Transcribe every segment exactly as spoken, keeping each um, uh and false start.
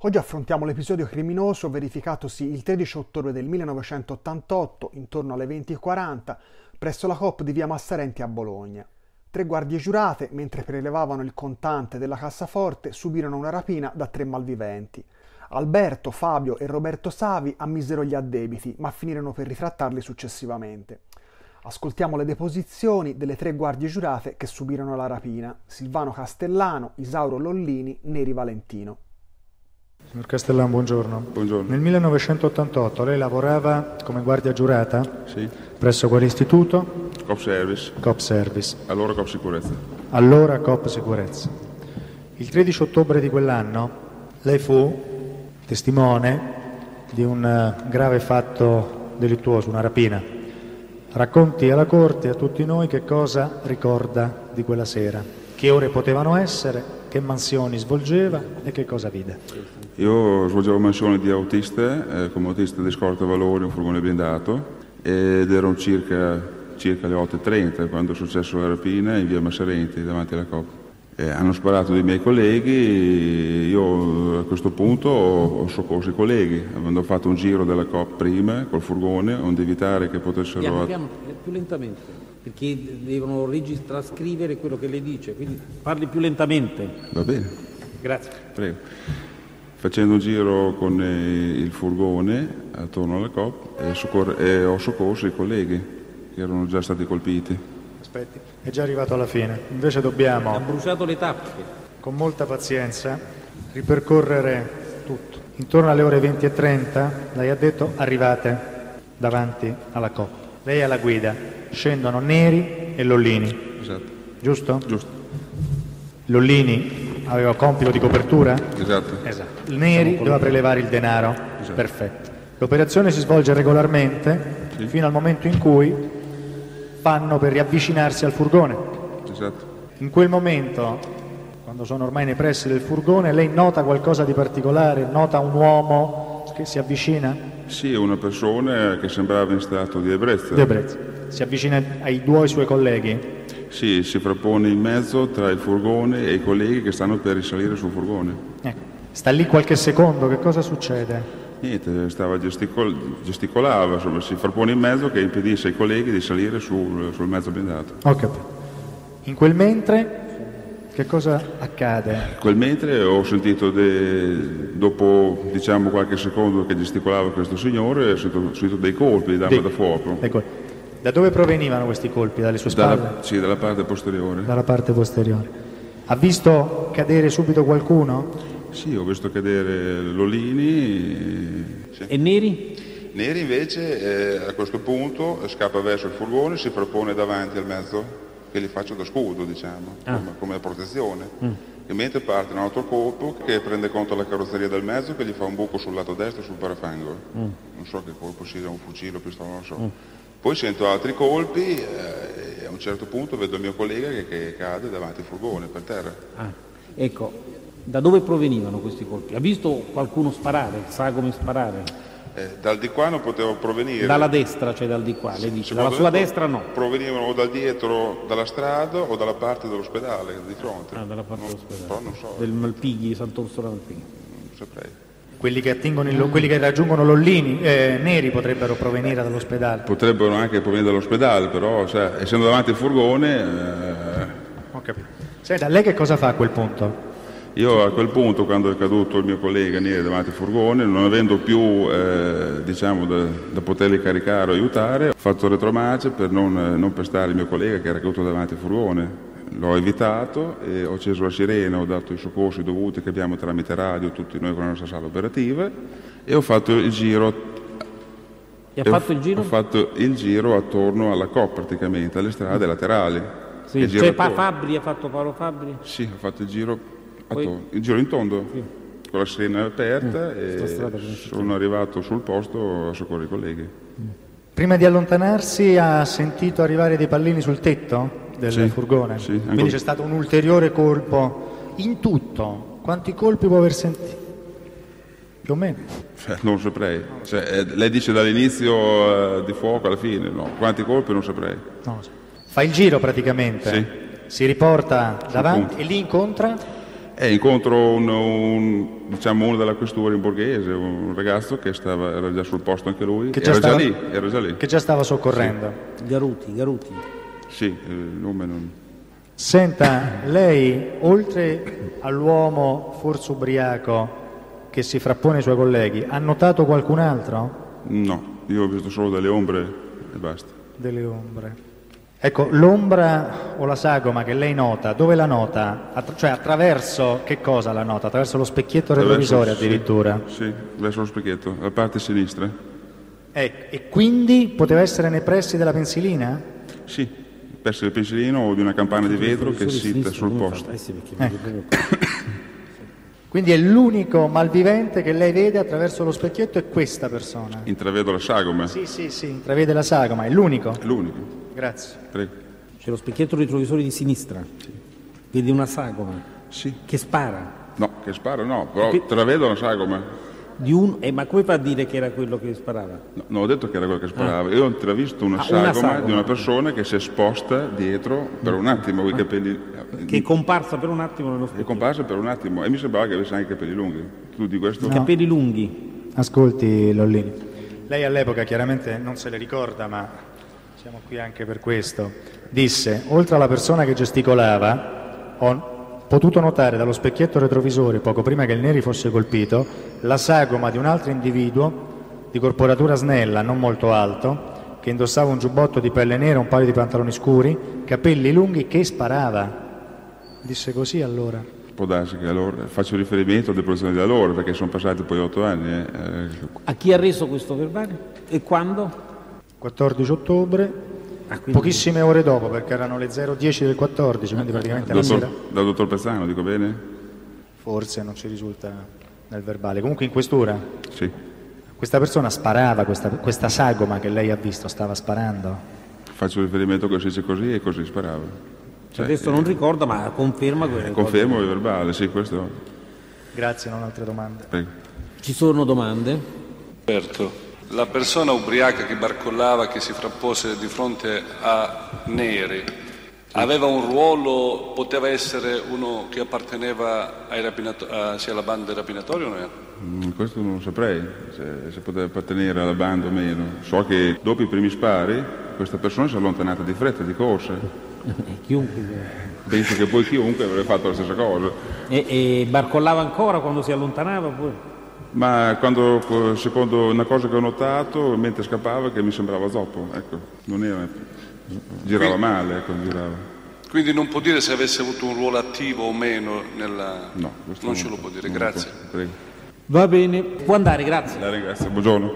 Oggi affrontiamo l'episodio criminoso verificatosi il tredici ottobre del millenovecentottantotto, intorno alle venti e quaranta, presso la Coop di via Massarenti a Bologna. Tre guardie giurate, mentre prelevavano il contante della cassaforte, subirono una rapina da tre malviventi. Alberto, Fabio e Roberto Savi ammisero gli addebiti, ma finirono per ritrattarli successivamente. Ascoltiamo le deposizioni delle tre guardie giurate che subirono la rapina: Silvano Castellano, Isauro Lollini, Neri Valentino. Signor Castellano, buongiorno. Buongiorno. Nel millenovecentottantotto lei lavorava come guardia giurata? Sì. Presso quale istituto? Coop Service. Coop Service. Allora Coop Sicurezza. Allora Coop Sicurezza. Il tredici ottobre di quell'anno lei fu testimone di un grave fatto delittuoso, una rapina. Racconti alla Corte e a tutti noi che cosa ricorda di quella sera, che ore potevano essere, che mansioni svolgeva e che cosa vide. Io svolgevo mansioni di autista, eh, come autista di scorta valori, un furgone blindato, ed erano circa, circa le otto e trenta quando è successo la rapina in via Massarenti davanti alla Coop. Eh, hanno sparato dei miei colleghi, io a questo punto ho, ho soccorso i colleghi, avendo fatto un giro della Coop prima col furgone, onde evitare che potessero... Piano, piano, più lentamente, perché devono registrare, scrivere quello che lei dice, quindi parli più lentamente. Va bene. Grazie. Prego. Facendo un giro con il furgone attorno alla Coop e, soccor- e ho soccorso i colleghi che erano già stati colpiti. Aspetti, è già arrivato alla fine. Invece dobbiamo, Ha bruciato le tappe. con molta pazienza, ripercorrere tutto. Intorno alle ore venti e trenta lei ha detto arrivate davanti alla Coop. Lei è alla guida, scendono Neri e Lollini. Esatto. Giusto? Giusto. Lollini aveva compito di copertura? Esatto. Esatto. Il Neri doveva prelevare il denaro? Esatto. Perfetto. L'operazione si svolge regolarmente Sì. fino al momento in cui fanno per riavvicinarsi al furgone. Esatto. In quel momento, quando sono ormai nei pressi del furgone, lei nota qualcosa di particolare? Nota un uomo che si avvicina? Sì, una persona che sembrava in stato di ebbrezza. Di ebbrezza. Si avvicina ai due suoi colleghi? Sì, si frappone in mezzo tra il furgone e i colleghi che stanno per risalire sul furgone. Ecco. Sta lì qualche secondo, che cosa succede? Niente, stava gesticol- gesticolava, insomma, si frappone in mezzo che impedisse ai colleghi di salire sul, sul mezzo blindato. Ho capito. In quel mentre, che cosa accade? Quel mentre ho sentito, de- dopo diciamo qualche secondo che gesticolava questo signore, ho sentito, ho sentito dei colpi d'arma Dei- da fuoco. Ecco. Da dove provenivano questi colpi? Dalle sue spalle? Dalla, sì, dalla parte posteriore. Dalla parte posteriore. Ha visto cadere subito qualcuno? Sì, ho visto cadere Lolini. Sì. E Neri? Neri invece eh, a questo punto scappa verso il furgone, si propone davanti al mezzo che gli faccio da scudo, diciamo, Ah. come, come protezione. Mm. E mentre parte un altro colpo che prende conto della carrozzeria del mezzo che gli fa un buco sul lato destro sul parafango. Mm. Non so che colpo sia, un fucile o pistola, non so. Mm. Poi sento altri colpi eh, e a un certo punto vedo il mio collega che, che cade davanti al furgone per terra. Ah. Ecco, da dove provenivano questi colpi? Ha visto qualcuno sparare? Sa come sparare? Eh, dal di qua non potevo provenire. Dalla destra, cioè dal di qua, lei dice. Dalla Secondo sua me destra no. Provenivano o dal dietro, dalla strada o dalla parte dell'ospedale di fronte. Ah, dalla parte Non- dell'ospedale. Però non so, Del Malpighi, Sant'Orsola Malpighi. non saprei. Quelli che, attingono il, quelli che raggiungono Lollini, eh, Neri, potrebbero provenire dall'ospedale. Potrebbero anche provenire dall'ospedale, però sai, essendo davanti al furgone, eh, Ho capito. Senta, lei che cosa fa a quel punto? io a quel punto, quando è caduto il mio collega Neri davanti al furgone, non avendo più eh, diciamo da, da poterli caricare o aiutare, ho fatto retromarcia per non, eh, non pestare il mio collega che era caduto davanti al furgone. L'ho evitato e ho acceso la sirena, ho dato i soccorsi dovuti che abbiamo tramite radio, tutti noi con la nostra sala operativa, e ho fatto il giro. E ha e ho- fatto il giro? Ho fatto il giro attorno alla Coop praticamente, alle strade laterali. Sì. Il giro Cioè pa- attorno. Fabri, ha fatto Paolo Fabri? Sì, ho fatto il giro, Poi- attorno, il giro in tondo, Sì. con la sirena aperta Mm, sta e strada che non si sono arrivato sul posto a soccorrere i colleghi. Prima di allontanarsi ha sentito arrivare dei pallini sul tetto del Sì, furgone? sì, anche- Quindi c'è stato un ulteriore colpo. In tutto, quanti colpi può aver sentito? Più o meno? Cioè, non saprei. Cioè, eh, lei dice dall'inizio eh, di fuoco alla fine, no? Quanti colpi non saprei. Non lo so. Fa il giro praticamente? Sì. Si riporta davanti punto. e lì incontra? E incontro un, un, diciamo uno della questura in borghese, un ragazzo che stava, era già sul posto anche lui, Che già era, stava- già lì, era già lì. Che già stava soccorrendo. Garuti, Garuti. Sì, il nome non... Senta, lei, oltre all'uomo forse ubriaco che si frappone ai suoi colleghi, ha notato qualcun altro? No, io ho visto solo delle ombre e basta. Delle ombre. Ecco, l'ombra o la sagoma che lei nota, dove la nota? Attra- cioè attraverso che cosa la nota? Attraverso lo specchietto retrovisore Verso- addirittura? Sì, sì, verso lo specchietto, la parte sinistra. Ecco, e quindi poteva essere nei pressi della pensilina? Sì, perso il pensierino o di una campana di vetro che Professore sitta sinistro, sul come posto. fa? Eh sì, perché Ecco. proprio- Quindi è l'unico malvivente che lei vede attraverso lo specchietto è questa persona? Intravedo la sagoma, Sì, sì, sì, intravede la sagoma, è l'unico? è l'unico. Grazie. Prego. C'è lo specchietto retrovisore di sinistra. Vedi una sagoma Sì. che spara. No, che spara no, però Che- intravedo la sagoma. Di un... eh, ma come fa a dire che era quello che sparava? No, non ho detto che era quello che sparava, io ho intravisto una Ah, sagoma, una sagoma. di una persona che si è esposta dietro per un attimo, con i capelli... Che è comparsa per un attimo nello è specchietto. comparsa per un attimo e mi sembrava che avesse anche i capelli lunghi. Tu di questo? I capelli lunghi. Ascolti Lollini, lei all'epoca chiaramente non se le ricorda, ma siamo qui anche per questo. Disse, oltre alla persona che gesticolava, ho potuto notare dallo specchietto retrovisore, poco prima che il Neri fosse colpito, la sagoma di un altro individuo di corporatura snella, non molto alto, che indossava un giubbotto di pelle nera, un paio di pantaloni scuri, capelli lunghi, che sparava. Disse così allora. Può darsi che allora faccio riferimento alle posizioni di allora, perché sono passati poi otto anni. eh. Eh, A chi ha reso questo verbale? E quando? quattordici ottobre, Ah, quindi- pochissime ore dopo, perché erano le zero dieci del quattordici, quindi praticamente la dottor, sera. dal dottor Pezzano, dico bene? Forse non ci risulta nel verbale. Comunque in questura Sì. questa persona sparava, questa, questa sagoma che lei ha visto stava sparando. Faccio riferimento che si dice così e così sparava. Cioè, adesso non ricorda, ma conferma quelle cose. Confermo il verbale, sì, questo. Grazie, non altre domande. Prego. Ci sono domande? Certo. La persona ubriaca che barcollava, che si frappose di fronte a Neri, aveva un ruolo, poteva essere uno che apparteneva ai rapinato- a, sia alla banda dei rapinatori o no? Mm, Questo non lo saprei, se, se poteva appartenere alla banda o meno. So che dopo i primi spari questa persona si è allontanata di fretta, di corsa. Chiunque. Penso che poi chiunque avrebbe fatto la stessa cosa. E, e barcollava ancora quando si allontanava? Poi? Ma quando, secondo una cosa che ho notato, mentre scappava, che mi sembrava zoppo, ecco, non era, girava male, ecco, girava. Quindi non può dire se avesse avuto un ruolo attivo o meno nella... No, questo non ce lo può dire, non lo grazie. posso. Prego. Va bene, può andare, grazie. La ringrazio, buongiorno.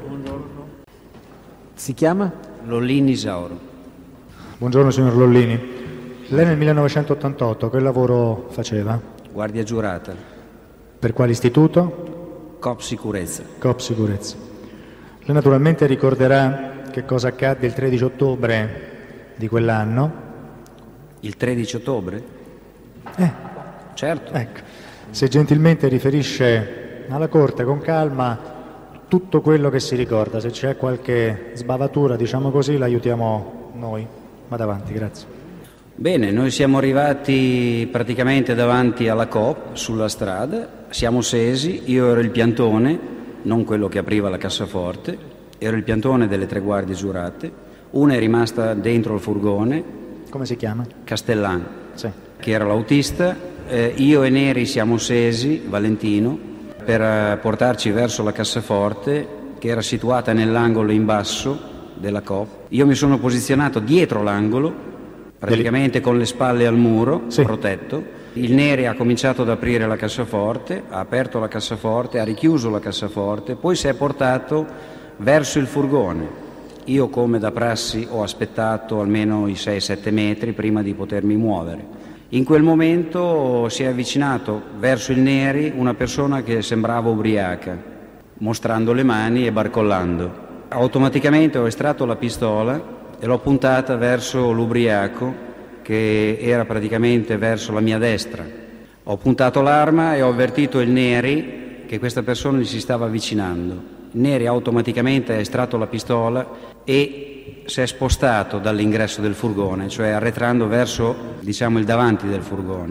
Si chiama? Lollini Isauro. Buongiorno signor Lollini. Lei nel millenovecentottantotto che lavoro faceva? Guardia giurata. Per quale istituto? Coop Sicurezza. Coop Sicurezza. Lei naturalmente ricorderà che cosa accadde il tredici ottobre di quell'anno. Il tredici ottobre? Eh, Certo. ecco, se gentilmente riferisce alla Corte con calma tutto quello che si ricorda, se c'è qualche sbavatura, diciamo così, l'aiutiamo noi. Vado avanti, grazie. Bene, noi siamo arrivati praticamente davanti alla Coop, sulla strada, siamo scesi, io ero il piantone, non quello che apriva la cassaforte, ero il piantone delle tre guardie giurate, una è rimasta dentro il furgone, Come si chiama? Castellan, Sì. che era l'autista, eh, io e Neri siamo scesi, Valentino, per eh, portarci verso la cassaforte che era situata nell'angolo in basso della Coop. Io mi sono posizionato dietro l'angolo, praticamente con le spalle al muro, Sì. protetto. Il Neri ha cominciato ad aprire la cassaforte, ha aperto la cassaforte, ha richiuso la cassaforte, poi si è portato verso il furgone. Io, come da prassi, ho aspettato almeno i sei sette metri prima di potermi muovere. In quel momento si è avvicinato verso il Neri una persona che sembrava ubriaca, mostrando le mani e barcollando. Automaticamente ho estratto la pistola e l'ho puntata verso l'ubriaco che era praticamente verso la mia destra. Ho puntato l'arma e ho avvertito il Neri che questa persona gli si stava avvicinando. Il Neri automaticamente ha estratto la pistola e si è spostato dall'ingresso del furgone, cioè arretrando verso, diciamo, il davanti del furgone.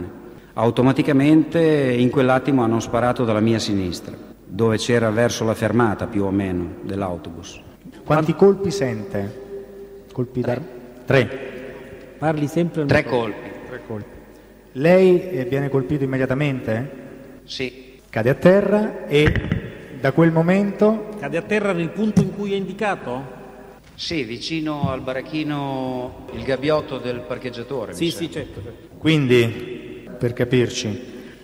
Automaticamente in quell'attimo hanno sparato dalla mia sinistra, dove c'era verso la fermata più o meno dell'autobus. Quanti colpi sente? Colpi da... Tre. Parli sempre al Tre microfono. colpi. Tre colpi. Lei eh, viene colpito immediatamente? Sì. Cade a terra e da quel momento... Cade a terra nel punto in cui è indicato? Sì, vicino al baracchino, il gabbiotto del parcheggiatore. Sì, mi sì, sembra. certo, certo. Quindi, per capirci,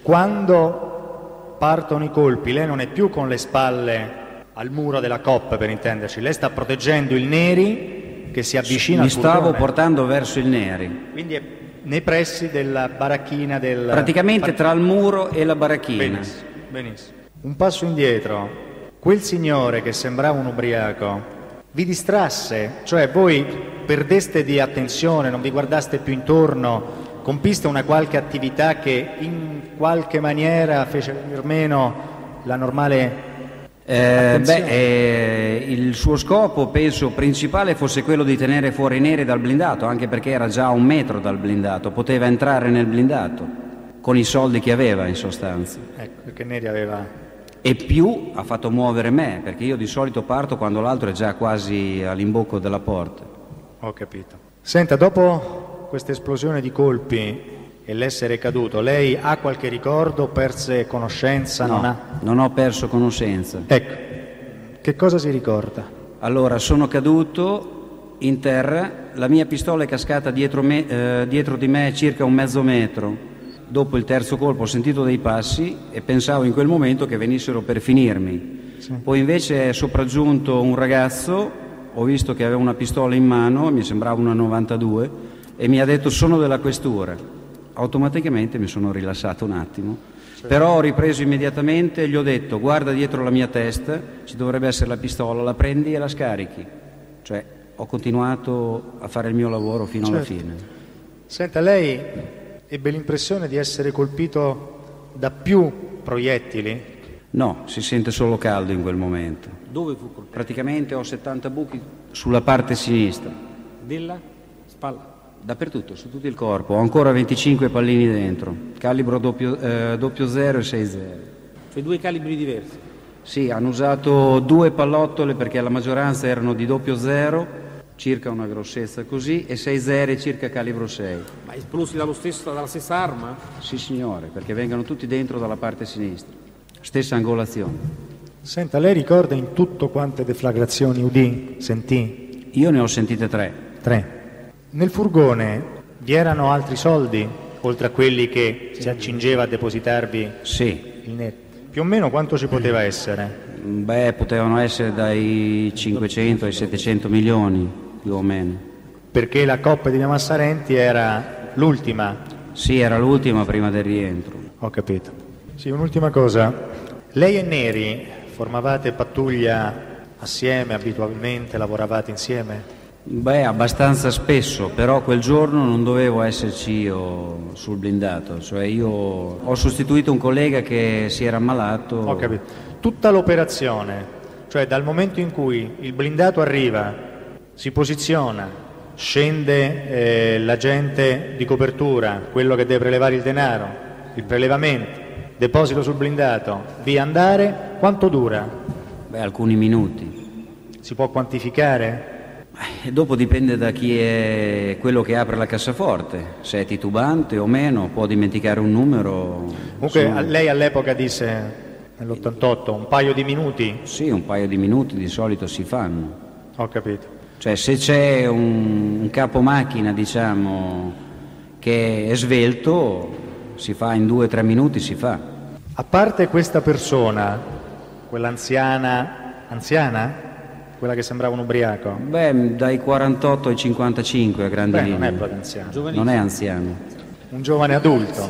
quando partono i colpi, lei non è più con le spalle al muro della Coop, per intenderci, lei sta proteggendo il Neri che si avvicina Mi al furgone. stavo portando verso il Neri. Quindi è nei pressi della baracchina del... Praticamente tra il muro e la baracchina. Benissimo, benissimo. Un passo indietro. Quel signore che sembrava un ubriaco vi distrasse? Cioè voi perdeste di attenzione, non vi guardaste più intorno, compiste una qualche attività che in qualche maniera fece venir meno la normale Eh, beh, eh, il suo scopo penso principale fosse quello di tenere fuori i Neri dal blindato, anche perché era già a un metro dal blindato, poteva entrare nel blindato con i soldi che aveva in sostanza. Ecco, perché Neri aveva... E più ha fatto muovere me, perché io di solito parto quando l'altro è già quasi all'imbocco della porta. Ho capito. Senta, dopo questa esplosione di colpi e l'essere caduto, lei ha qualche ricordo, perse conoscenza? No, non ha? non ho perso conoscenza. Ecco, che cosa si ricorda? Allora, sono caduto in terra, la mia pistola è cascata dietro, me, eh, dietro di me circa un mezzo metro. Dopo il terzo colpo ho sentito dei passi e pensavo in quel momento che venissero per finirmi. Sì. Poi invece è sopraggiunto un ragazzo, ho visto che aveva una pistola in mano, mi sembrava una novantadue, e mi ha detto sono della questura. Automaticamente mi sono rilassato un attimo, sì. Però ho ripreso immediatamente, gli ho detto guarda dietro la mia testa, ci dovrebbe essere la pistola, la prendi e la scarichi. Cioè ho continuato a fare il mio lavoro fino certo. alla fine. Senta, lei ebbe l'impressione di essere colpito da più proiettili? No, si sente solo caldo in quel momento. Dove fu colpito? Praticamente ho settanta buchi sulla parte sinistra. Della spalla? Dappertutto, su tutto il corpo. Ho ancora venticinque pallini dentro, calibro doppio, eh, doppio zero e sei zero. Cioè due calibri diversi? Sì, hanno usato due pallottole perché la maggioranza erano di doppio zero, circa una grossezza così, e sei zero circa calibro sei. Ma esplosi dallo stesso, dalla stessa arma? Sì signore, perché vengono tutti dentro dalla parte sinistra. Stessa angolazione. Senta, lei ricorda in tutto quante deflagrazioni udì, sentì? Io ne ho sentite tre. Tre. Nel furgone vi erano altri soldi, oltre a quelli che si accingeva a depositarvi? Sì. Il Neri? Più o meno quanto ci poteva essere? Beh, potevano essere dai cinquecento ai settecento milioni, più o meno. Perché la Coop di Via Massarenti era l'ultima? Sì, era l'ultima prima del rientro. Ho capito. Sì, un'ultima cosa. Lei e Neri formavate pattuglia assieme, abitualmente, lavoravate insieme? Beh, abbastanza spesso, però quel giorno non dovevo esserci io sul blindato, cioè io ho sostituito un collega che si era ammalato. Ho capito. Tutta l'operazione, cioè dal momento in cui il blindato arriva, si posiziona, scende eh, l'agente di copertura, quello che deve prelevare il denaro, il prelevamento, deposito sul blindato, via andare, quanto dura? Beh, alcuni minuti. Si può quantificare? E dopo dipende da chi è quello che apre la cassaforte, se è titubante o meno, può dimenticare un numero. Comunque insomma... lei all'epoca disse, nell'ottantotto, un paio di minuti? Sì, un paio di minuti di solito si fanno. Ho capito. Cioè se c'è un, un capo macchina, diciamo, che è svelto, si fa in due o tre minuti, si fa. A parte questa persona, quell'anziana, anziana? Quella che sembrava un ubriaco? Beh, dai quarantotto ai cinquantacinque a grandi Beh, linee. non è proprio anziano. Non è anziano. Un giovane adulto.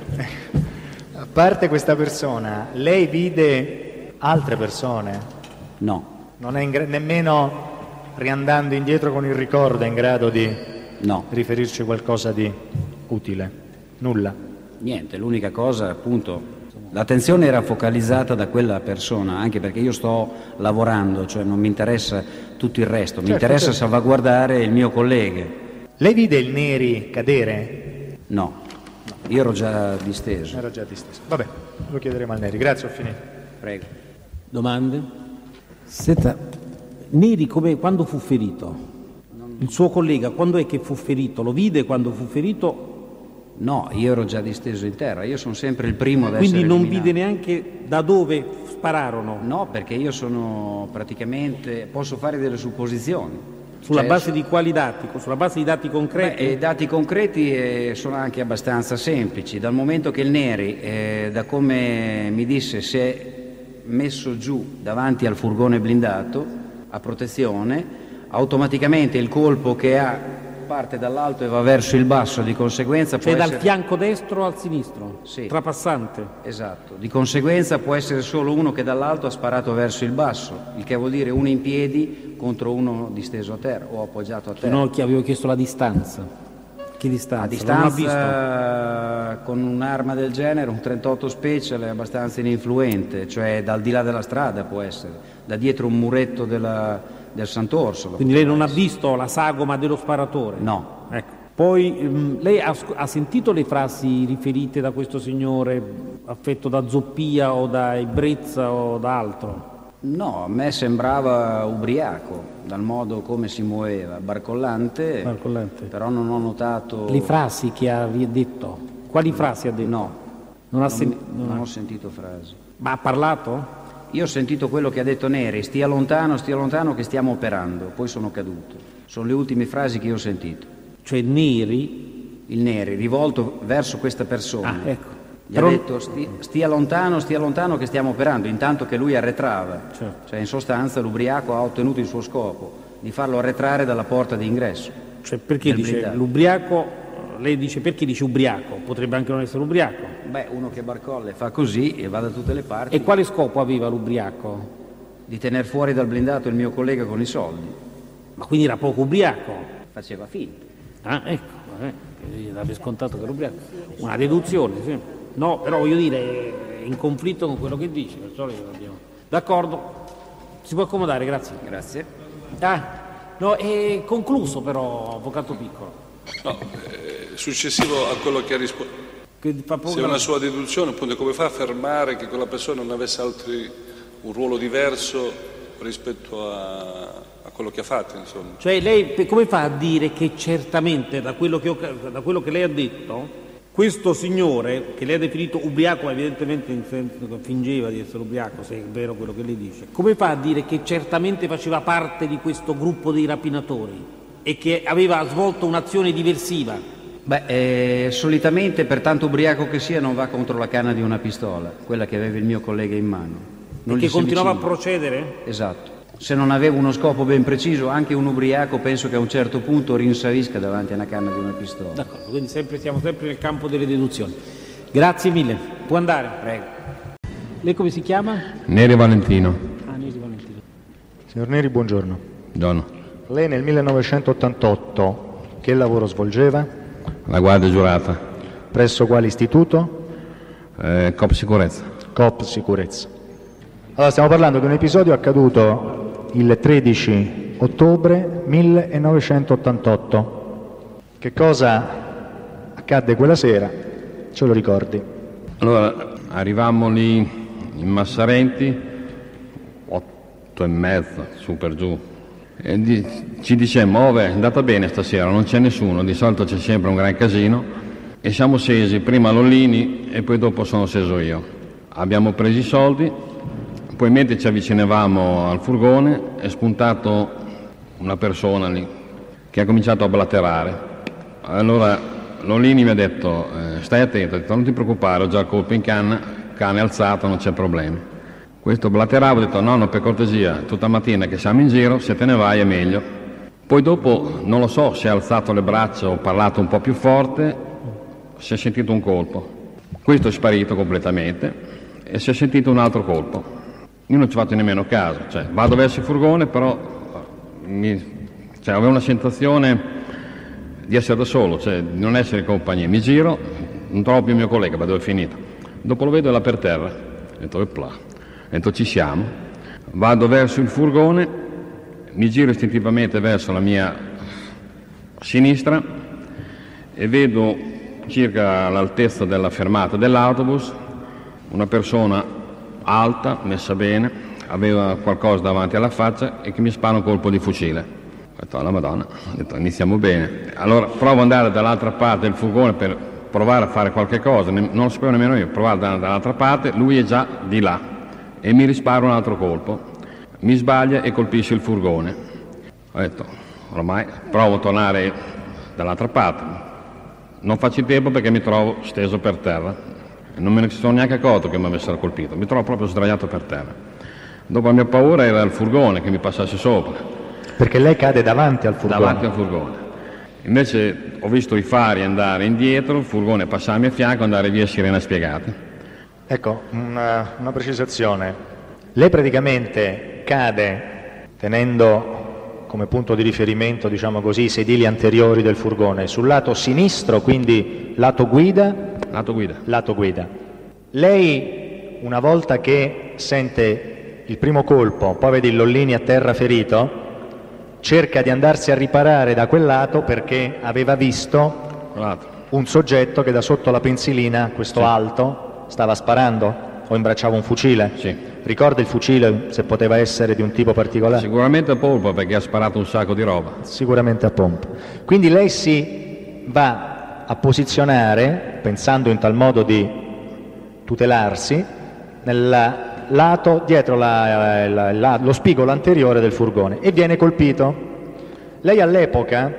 A parte questa persona, lei vide altre persone? No. Non è in gra- nemmeno riandando indietro con il ricordo è in grado di no. riferirci qualcosa di utile? Nulla? Niente, l'unica cosa appunto... L'attenzione era focalizzata da quella persona, anche perché io sto lavorando, cioè non mi interessa tutto il resto, mi certo, interessa certo. salvaguardare il mio collega. Lei vide il Neri cadere? No. Io ero già disteso. Era già disteso. Vabbè, lo chiederemo al Neri. Grazie, ho finito. Prego. Domande? Senta, Neri come, quando fu ferito? Il suo collega, quando è che fu ferito? Lo vide quando fu ferito? No, io ero già disteso in terra, io sono sempre il primo ad essere Quindi non eliminato. vide neanche da dove spararono? No, perché io sono praticamente, posso fare delle supposizioni. Sulla Cioè, base di quali dati? Sulla base di dati concreti? Beh, i dati concreti eh, sono anche abbastanza semplici, dal momento che il Neri, eh, da come mi disse, si è messo giù davanti al furgone blindato a protezione, automaticamente il colpo che ha parte dall'alto e va verso il basso, di conseguenza cioè può dal essere... fianco destro al sinistro? Sì. Trapassante? Esatto, di conseguenza può essere solo uno che dall'alto ha sparato verso il basso, il che vuol dire uno in piedi contro uno disteso a terra o appoggiato a terra. No, che avevo chiesto la distanza. Che distanza? A distanza con un'arma del genere, un trentotto Special è abbastanza ininfluente, cioè dal di là della strada può essere, da dietro un muretto della, del Sant'Orso. Quindi lei non ha visto la sagoma dello sparatore? No. Ecco. Poi ehm, lei ha, ha sentito le frasi riferite da questo signore affetto da zoppia o da ebbrezza o da altro? No, a me sembrava ubriaco, dal modo come si muoveva, barcollante, Barcollante. però non ho notato... Le frasi che ha detto? Quali frasi ha detto? No, Non ha non, sen- non non ha- ho sentito frasi. Ma ha parlato? Io ho sentito quello che ha detto Neri, stia lontano, stia lontano che stiamo operando, poi sono caduto. Sono le ultime frasi che io ho sentito. Cioè Neri? Il Neri, rivolto verso questa persona, Ah, ecco. gli Però- ha detto "Sti- stia lontano, stia lontano che stiamo operando", intanto che lui arretrava. Certo. Cioè in sostanza l'ubriaco ha ottenuto il suo scopo, di farlo arretrare dalla porta di ingresso. Cioè perché Del dice blindato. l'ubriaco, lei dice perché dice ubriaco? Potrebbe anche non essere ubriaco. Beh, uno che barcolle fa così e va da tutte le parti, E quale scopo aveva l'ubriaco? di tener fuori dal blindato il mio collega con i soldi. Ma quindi era poco ubriaco? Faceva finta. Ah, ecco, eh, aveva scontato che era ubriaco. Una deduzione, sì. No, però voglio dire, è in conflitto con quello che dice, perciò lo abbiamo. D'accordo, si può accomodare, grazie. Grazie. Ah, no, è concluso però, avvocato Piccolo. No, eh, successivo a quello che ha risposto, Che fa poco se è una sua deduzione, appunto, come fa a affermare che quella persona non avesse altri, un ruolo diverso rispetto a, a quello che ha fatto, insomma? Cioè lei pe- come fa a dire che certamente da quello che, ho, da quello che lei ha detto questo signore che lei ha definito ubriaco, ma evidentemente in senso che fingeva di essere ubriaco, se è vero quello che lei dice, come fa a dire che certamente faceva parte di questo gruppo dei rapinatori e che aveva svolto un'azione diversiva? Beh, eh, solitamente per tanto ubriaco che sia non va contro la canna di una pistola, quella che aveva il mio collega in mano. Non E che gli si continuava a avvicina. procedere? Esatto. Se non aveva uno scopo ben preciso, anche un ubriaco penso che a un certo punto rinsavisca davanti a una canna di una pistola. D'accordo, quindi sempre, siamo sempre nel campo delle deduzioni. Grazie mille. Può andare? Prego. Lei come si chiama? Neri Valentino. Ah, Neri Valentino. Signor Neri, buongiorno. Dono. Lei nel millenovecentottantotto che lavoro svolgeva? La guardia giurata. Presso quale istituto? Eh, Cop Sicurezza. Coop Sicurezza. Allora, stiamo parlando di un episodio accaduto il tredici ottobre millenovecentottantotto. Che cosa accadde quella sera? Ce lo ricordi? Allora, arrivammo lì in Massarenti, otto e mezza, su per giù. E di- ci dicemmo, oh beh, è andata bene stasera, non c'è nessuno, di solito c'è sempre un gran casino. E siamo scesi, prima Lollini e poi dopo sono sceso io. Abbiamo preso i soldi, poi mentre ci avvicinavamo al furgone è spuntato una persona lì che ha cominciato a blaterare. Allora Lollini mi ha detto, eh, stai attento, ho detto, non ti preoccupare, ho già il colpo in canna, cane alzato, non c'è problema. Questo blaterava, ho detto no, no, per cortesia, tutta mattina che siamo in giro, se te ne vai è meglio. Poi dopo, non lo so, si è alzato le braccia, ho parlato un po' più forte, si è sentito un colpo. Questo è sparito completamente e si è sentito un altro colpo. Io non ci ho fatto nemmeno caso, cioè vado verso il furgone, però mi, cioè, avevo una sensazione di essere da solo, cioè di non essere in compagnia. Mi giro, non trovo più il mio collega, ma dove è finito? Dopo lo vedo è là per terra, ho detto, epla. Ho detto ci siamo, vado verso il furgone, mi giro istintivamente verso la mia sinistra e vedo circa all'altezza della fermata dell'autobus, una persona alta, messa bene, aveva qualcosa davanti alla faccia e che mi spara un colpo di fucile. Ho detto, alla Madonna, ho detto, iniziamo bene. Allora provo ad andare dall'altra parte del furgone per provare a fare qualche cosa, non lo sapevo nemmeno io, provare ad andare dall'altra parte, lui è già di là e mi rispara un altro colpo, mi sbaglia e colpisce il furgone. Ho detto, ormai provo a tornare dall'altra parte, non faccio in tempo perché mi trovo steso per terra, non me ne sono neanche accorto che mi avessero colpito, mi trovo proprio sdraiato per terra. Dopo la mia paura era il furgone che mi passasse sopra. Perché lei cade davanti al furgone? Davanti al furgone. Invece ho visto i fari andare indietro, il furgone passarmi a fianco, andare via sirena spiegata. Ecco, una, una precisazione. Lei praticamente cade tenendo come punto di riferimento, diciamo così, i sedili anteriori del furgone, sul lato sinistro, quindi lato guida? Lato guida. Lato guida. Lei, una volta che sente il primo colpo, poi vede il Lollini a terra ferito, cerca di andarsi a riparare da quel lato perché aveva visto un soggetto che da sotto la pensilina, questo sì. alto, stava sparando o imbracciava un fucile. Sì. Ricorda il fucile, se poteva essere di un tipo particolare? Sicuramente a pompa, perché ha sparato un sacco di roba. Sicuramente a pompa. Quindi lei si va a posizionare, pensando in tal modo di tutelarsi, nel lato dietro la, la, la, lo spigolo anteriore del furgone e viene colpito. Lei all'epoca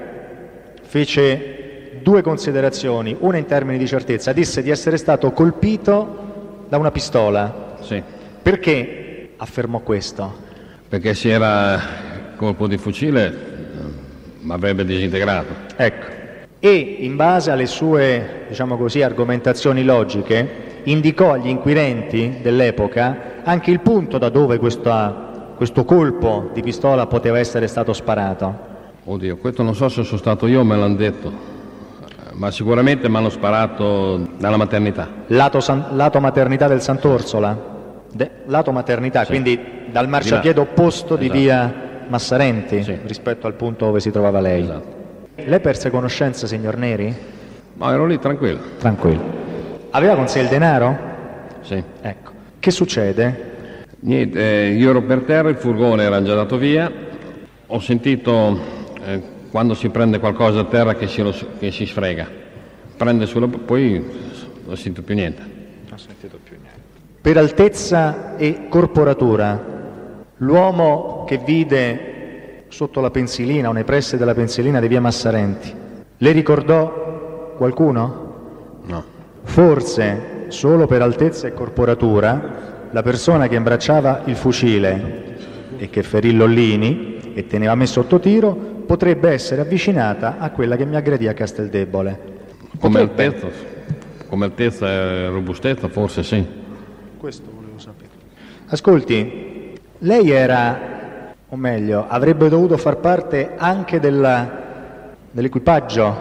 fece due considerazioni, una in termini di certezza, disse di essere stato colpito da una pistola. Sì. Perché affermò questo? Perché se era colpo di fucile mi avrebbe disintegrato. Ecco. E in base alle sue, diciamo così, argomentazioni logiche, indicò agli inquirenti dell'epoca anche il punto da dove questa, questo colpo di pistola poteva essere stato sparato. Oddio, questo non so se sono stato io o me l'hanno detto, ma sicuramente mi hanno sparato dalla maternità. Lato, san, lato maternità del Sant'Orsola? De, lato maternità, sì. Quindi dal marciapiede opposto di, esatto. di via Massarenti, sì. rispetto al punto dove si trovava lei. Esatto. Lei perse conoscenza, signor Neri? Ma ero lì tranquillo. Tranquillo. Aveva con sé il denaro? Sì. Ecco. Che succede? Niente, eh, io ero per terra, il furgone era già dato via, ho sentito eh, quando si prende qualcosa a terra che si, lo, che si sfrega, prende sulla, poi non ho sentito più niente. Non ho sentito più niente. Per altezza e corporatura, l'uomo che vide sotto la pensilina o nei pressi della pensilina di via Massarenti, le ricordò qualcuno? No. Forse solo per altezza e corporatura la persona che imbracciava il fucile e che ferì Lollini e teneva me sotto tiro potrebbe essere avvicinata a quella che mi aggredì a Casteldebole. Come altezza, come altezza e robustezza forse sì. Questo volevo sapere. Ascolti, lei era, o meglio, avrebbe dovuto far parte anche della, dell'equipaggio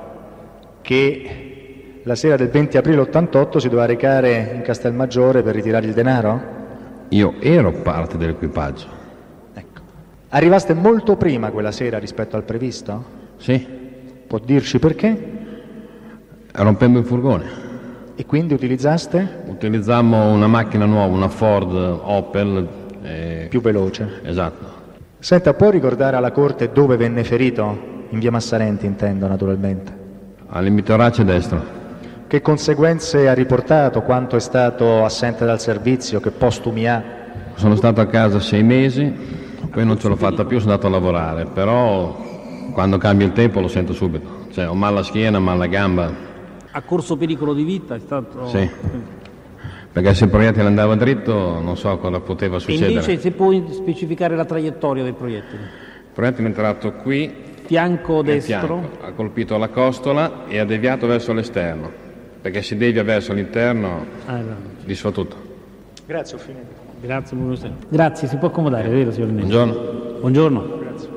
che la sera del venti aprile ottantotto si doveva recare in Castelmaggiore per ritirare il denaro? Io ero parte dell'equipaggio. Ecco. Arrivaste molto prima quella sera rispetto al previsto? Sì. Può dirci perché? Rompemmo il furgone. E quindi utilizzaste? Utilizzammo una macchina nuova, una Ford Opel. Eh... Più veloce. Esatto. Senta, può ricordare alla Corte dove venne ferito? In via Massarenti, intendo, naturalmente. All'emitorace destro. Che conseguenze ha riportato? Quanto è stato assente dal servizio? Che postumi ha? Sono stato a casa sei mesi, poi non ce l'ho fatta più, sono andato a lavorare, però quando cambia il tempo lo sento subito, cioè ho mal alla schiena, mal alla gamba. Ha corso pericolo di vita? È stato... Sì, perché se il proiettile andava dritto non so cosa poteva succedere. E invece se puoi specificare la traiettoria del proiettile? Il proiettile è entrato qui, fianco destro, fianco, ha colpito la costola e ha deviato verso l'esterno. Perché se devia verso l'interno ah, no. disfa tutto. Grazie, ho finito. Grazie, buonasera. Grazie, si può accomodare, vero signor Neri? Buongiorno. Buongiorno. Grazie.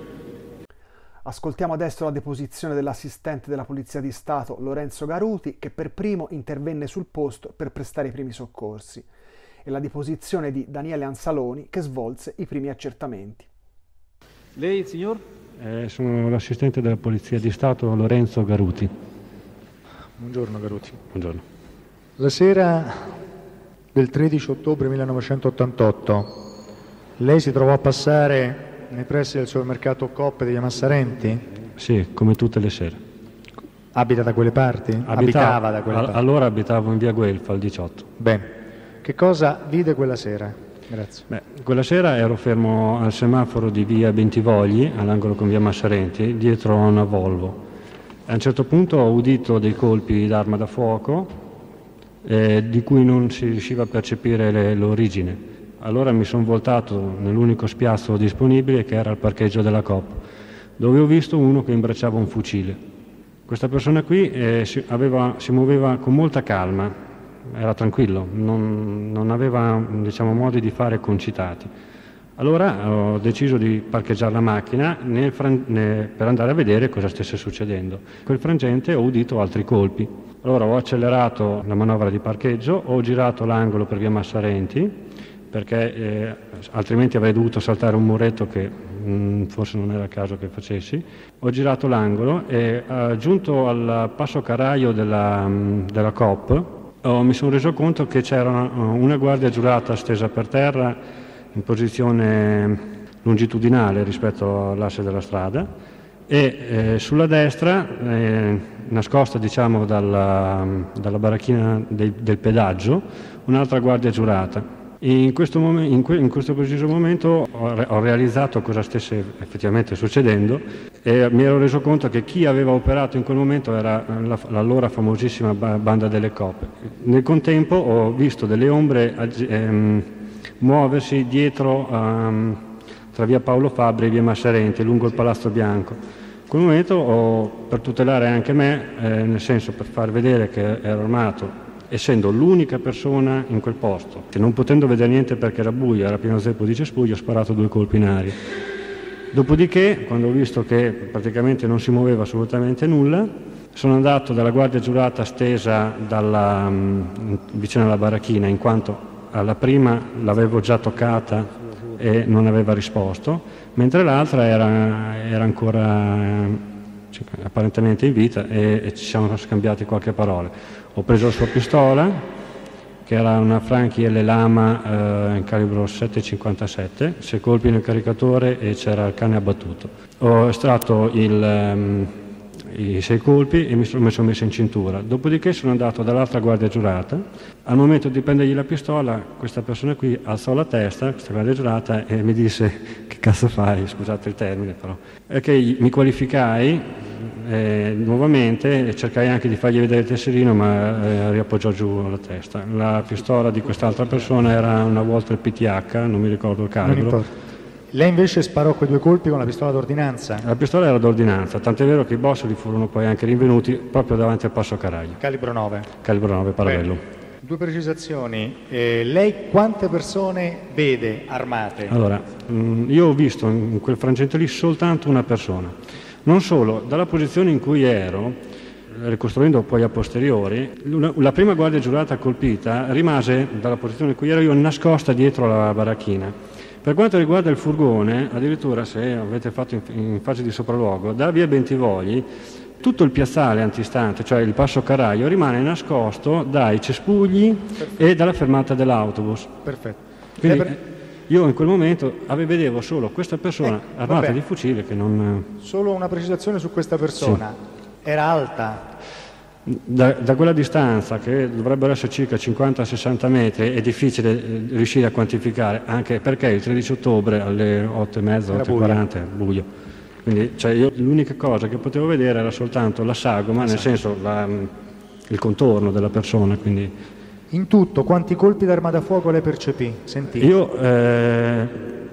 Ascoltiamo adesso la deposizione dell'assistente della Polizia di Stato Lorenzo Garuti, che per primo intervenne sul posto per prestare i primi soccorsi, e la deposizione di Daniele Ansaloni, che svolse i primi accertamenti. Lei, signor? Eh, sono l'assistente della Polizia di Stato Lorenzo Garuti. Buongiorno Caruti. Buongiorno. La sera del tredici ottobre millenovecentottantotto lei si trovò a passare nei pressi del supermercato Coop di via Massarenti? Sì, come tutte le sere. Abita da quelle parti? Abitavo, Abitava da quelle a- parti? Allora abitavo in via Guelfa, al diciotto. Bene. Che cosa vide quella sera? Grazie. Beh, quella sera ero fermo al semaforo di via Bentivogli, all'angolo con via Massarenti, dietro a una Volvo. A un certo punto ho udito dei colpi d'arma da fuoco eh, di cui non si riusciva a percepire le- l'origine. Allora mi sono voltato nell'unico spiazzo disponibile, che era il parcheggio della Coop, dove ho visto uno che imbracciava un fucile. Questa persona qui eh, si, aveva, si muoveva con molta calma, era tranquillo, non, non aveva, diciamo, modi di fare concitati. Allora ho deciso di parcheggiare la macchina nel fran- ne- per andare a vedere cosa stesse succedendo. In quel frangente ho udito altri colpi. Allora ho accelerato la manovra di parcheggio, ho girato l'angolo per via Massarenti, perché eh, altrimenti avrei dovuto saltare un muretto che mh, forse non era il caso che facessi. Ho girato l'angolo e eh, giunto al passo carraio della, mh, della Coop oh, mi sono reso conto che c'era una, una guardia giurata stesa per terra in posizione longitudinale rispetto all'asse della strada e eh, sulla destra, eh, nascosta diciamo dalla, dalla baracchina del, del pedaggio, un'altra guardia giurata. In questo, momen- in, que- in questo preciso momento ho, re- ho realizzato cosa stesse effettivamente succedendo e mi ero reso conto che chi aveva operato in quel momento era la, l'allora famosissima ba- banda delle Coop. Nel contempo ho visto delle ombre ag- ehm, muoversi dietro um, tra via Paolo Fabbri e via Massarenti, lungo il Palazzo Bianco. In quel momento ho, per tutelare anche me, eh, nel senso per far vedere che ero armato, essendo l'unica persona in quel posto, che non potendo vedere niente perché era buio, era pieno zeppo di cespuglio, ho sparato due colpi in aria. Dopodiché, quando ho visto che praticamente non si muoveva assolutamente nulla, sono andato dalla guardia giurata stesa dalla, um, vicino alla baracchina, in quanto alla prima l'avevo già toccata e non aveva risposto, mentre l'altra era, era ancora cioè, apparentemente in vita e, e ci siamo scambiati qualche parola. Ho preso la sua pistola, che era una Franchi L Lama eh, in calibro sette virgola cinquantasette, sei colpi nel caricatore e c'era il cane abbattuto. Ho estratto il... Um, i sei colpi e mi sono messo, messo in cintura. Dopodiché sono andato dall'altra guardia giurata. Al momento di prendergli la pistola, questa persona qui alzò la testa, questa guardia giurata, e mi disse: che cazzo fai? Scusate il termine però. E che mi qualificai eh, nuovamente e cercai anche di fargli vedere il tesserino, ma eh, riappoggiò giù la testa. La pistola di quest'altra persona era una Walter P T H, non mi ricordo il calibro. Lei invece sparò quei due colpi con la pistola d'ordinanza? La pistola era d'ordinanza, tant'è vero che i bossoli furono poi anche rinvenuti proprio davanti al passo carraio. Calibro nove? Calibro nove, parallelo. Beh, due precisazioni. Eh, lei quante persone vede armate? Allora, mh, io ho visto in quel frangente lì soltanto una persona. Non solo, dalla posizione in cui ero, ricostruendo poi a posteriori, una, la prima guardia giurata colpita rimase, dalla posizione in cui ero io, nascosta dietro la baracchina. Per quanto riguarda il furgone, addirittura se avete fatto in, in fase di sopralluogo, da via Bentivogli tutto il piazzale antistante, cioè il passo carraio, rimane nascosto dai cespugli Perfetto. E dalla fermata dell'autobus. Perfetto. Quindi per... io in quel momento vedevo solo questa persona eh, armata vabbè. di fucile che non... Solo una precisazione su questa persona. Sì. Era alta? Da, da quella distanza, che dovrebbero essere circa cinquanta sessanta metri, è difficile riuscire a quantificare, anche perché il tredici ottobre alle otto e mezza, otto e quaranta è buio. Quindi cioè, io, l'unica cosa che potevo vedere era soltanto la sagoma, esatto. Nel senso la, il contorno della persona. Quindi... In tutto, quanti colpi d'arma da fuoco lei percepì? Sentì? Io, eh,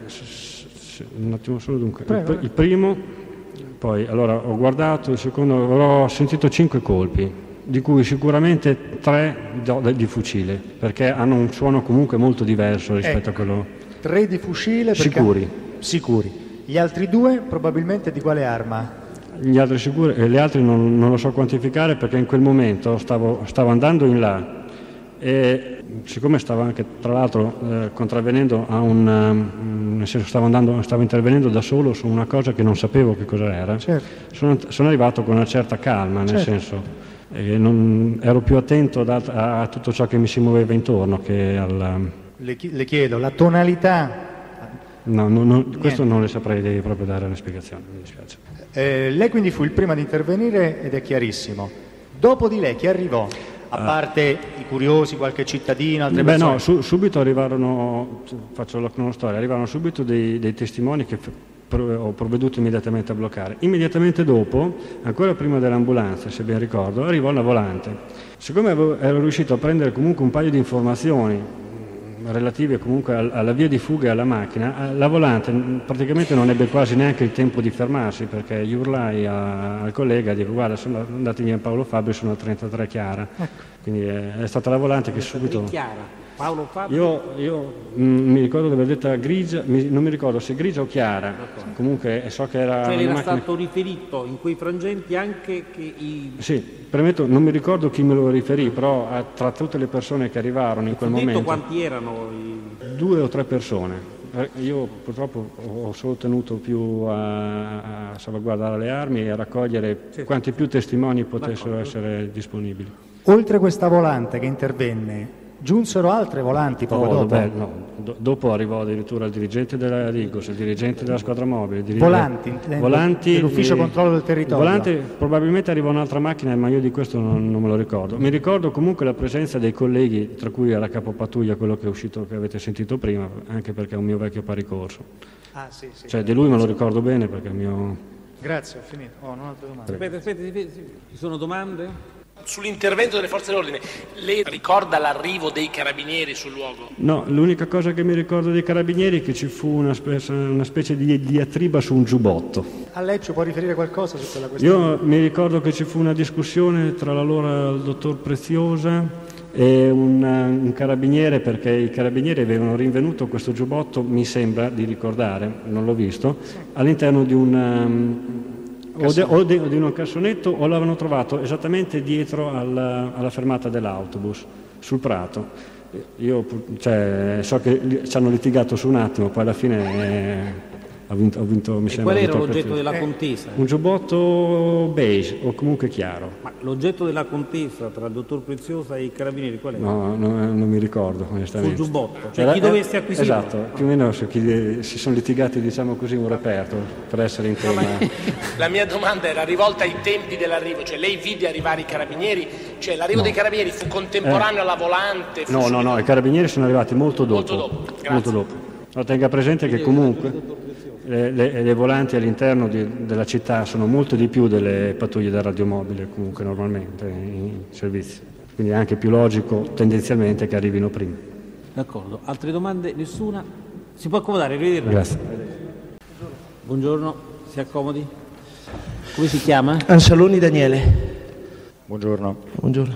un attimo solo dunque, Prego, il, il primo, poi allora ho guardato, il secondo, ho sentito cinque colpi, di cui sicuramente tre di fucile, perché hanno un suono comunque molto diverso rispetto ecco, a quello... Tre di fucile? Perché... Sicuri. Sicuri. Gli altri due probabilmente di quale arma? Gli altri sicuri, e gli altri non, non lo so quantificare perché in quel momento stavo, stavo andando in là e siccome stavo anche tra l'altro eh, contravvenendo a un... Um, nel senso stavo, andando, stavo intervenendo da solo su una cosa che non sapevo che cosa era, certo. sono, sono arrivato con una certa calma, nel certo. senso... e non, ero più attento a, a tutto ciò che mi si muoveva intorno che al... Le, le chiedo, la tonalità... No, no, no questo non le saprei, devi proprio dare una spiegazione, mi dispiace. Eh, lei quindi fu il primo ad intervenire ed è chiarissimo. Dopo di lei chi arrivò? A parte uh, i curiosi, qualche cittadino, altre beh persone? no, su, subito arrivarono, faccio la cronostoria, arrivarono subito dei, dei testimoni che ho provveduto immediatamente a bloccare. Immediatamente dopo, ancora prima dell'ambulanza, se ben ricordo, arrivò la volante. Siccome avevo, ero riuscito a prendere comunque un paio di informazioni relative comunque alla via di fuga e alla macchina, la volante praticamente non ebbe quasi neanche il tempo di fermarsi, perché gli urlai a, al collega, dico guarda sono andati via Paolo Fabbri, sono a trentatré Chiara, ecco. Quindi è, è stata la volante che subito... Chiara. Paolo Fabbri? Io, io mh, mi ricordo di aver detto grigia, mi, non mi ricordo se grigia o chiara, comunque so che era... Cioè era macchina... stato riferito in quei frangenti anche che i... Sì, premetto, non mi ricordo chi me lo riferì, però a, tra tutte le persone che arrivarono in quel momento... quanti erano? I... Due o tre persone. Io purtroppo ho solo tenuto più a, a salvaguardare le armi e a raccogliere sì. quanti più testimoni potessero essere disponibili. Oltre questa volante che intervenne, giunsero altre volanti poco oh, dopo? Beh, no. Do- dopo arrivò addirittura il dirigente della Rigos, il dirigente della squadra mobile. Il dirige... Volanti? Volanti dell'ufficio e... controllo del territorio? Volanti, probabilmente arrivò un'altra macchina, ma io di questo non, non me lo ricordo. Mi ricordo comunque la presenza dei colleghi, tra cui era capopattuglia, quello che è uscito, che avete sentito prima, anche perché è un mio vecchio paricorso. Ah, sì, sì. Cioè di lui me lo ricordo bene perché è il mio... Grazie, ho finito. Oh, non ho altre domande. Aspetta, aspetta, aspetta, ci sono domande? Sull'intervento delle forze dell'ordine, lei ricorda l'arrivo dei carabinieri sul luogo? No, l'unica cosa che mi ricordo dei carabinieri è che ci fu una specie, una specie di diatriba su un giubbotto. A lei ci può riferire qualcosa su quella questione? Io mi ricordo che ci fu una discussione tra l'allora il dottor Preziosa e un, un carabiniere, perché i carabinieri avevano rinvenuto questo giubbotto, mi sembra di ricordare, non l'ho visto, all'interno di un... Um, O, de, o, de, o di un cassonetto o l'avevano trovato esattamente dietro alla, alla fermata dell'autobus sul Prato. Io cioè, so che ci hanno litigato su un attimo, poi alla fine eh, ho vinto, ho vinto mi e sembra. Qual era l'oggetto della contesa? Un giubbotto beige o comunque chiaro. Ma l'oggetto della contesa tra il dottor Preziosa e i carabinieri qual era? No, no, non mi ricordo onestamente. Sul giubbotto, cioè era, chi dovesse acquisirlo? Esatto, più o meno su chi si sono litigati, diciamo così, un reperto per essere in tema. No, la mia domanda era rivolta ai tempi dell'arrivo, cioè lei vide arrivare i carabinieri, cioè l'arrivo no. dei carabinieri fu contemporaneo eh. alla volante? Fu no, no, no, i carabinieri sono arrivati molto dopo. Molto dopo, grazie. Molto dopo. No, tenga presente che comunque le, le, le volanti all'interno di, della città sono molto di più delle pattuglie da radiomobile comunque normalmente in servizio, quindi è anche più logico tendenzialmente che arrivino prima. D'accordo, altre domande? Nessuna? Si può accomodare, arrivederla. Grazie. Buongiorno, si accomodi. Come si chiama? Ansaloni Daniele. Buongiorno. Buongiorno.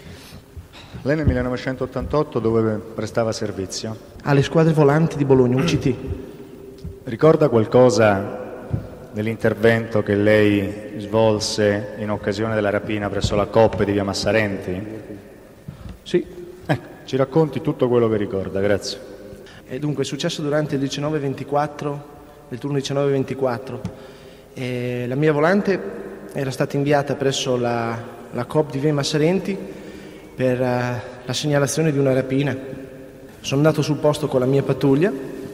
Lei nel millenovecentottantotto dove prestava servizio? Alle squadre volanti di Bologna, U C T. Ricorda qualcosa dell'intervento che lei svolse in occasione della rapina presso la Coop di via Massarenti? Sì. Ecco, ci racconti tutto quello che ricorda, grazie. E dunque è successo durante il diciannove ventiquattro, il turno diciannove ventiquattro. E la mia volante era stata inviata presso la, la Coop di via Massarenti per uh, la segnalazione di una rapina. Sono andato sul posto con la mia pattuglia